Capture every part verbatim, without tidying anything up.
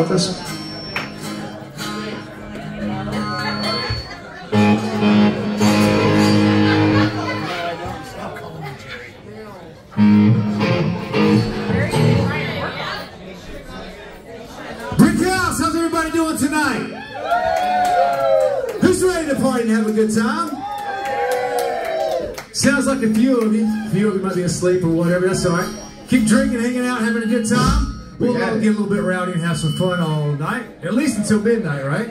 with us? Brick House, how's everybody doing tonight? Who's ready to party and have a good time? Sounds like a few of you. A few of you might be asleep or whatever, that's alright. Keep drinking, hanging out, having a good time. We'll all get a little bit rowdy and have some fun all night. At least until midnight, right?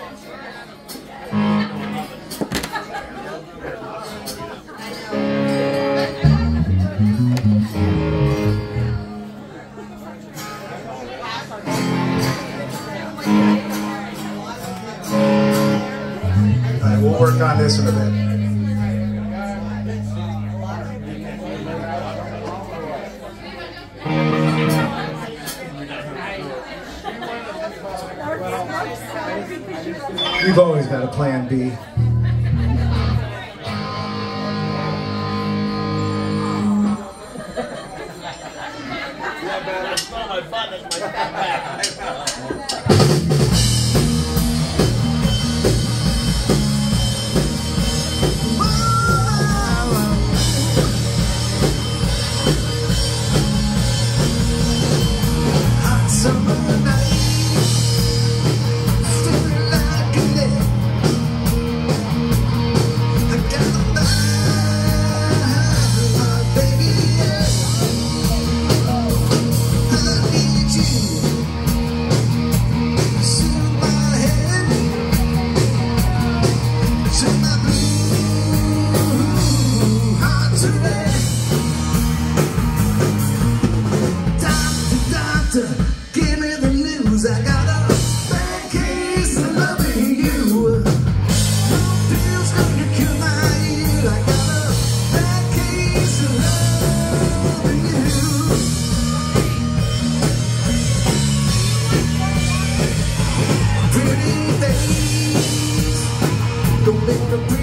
Alright, we'll work on this in a bit. We've always got a plan B. Hot summer night. Give me the news, I got a bad case of loving you. No pills gonna cure my ear, I got a bad case of loving you. Pretty face, don't make a pretty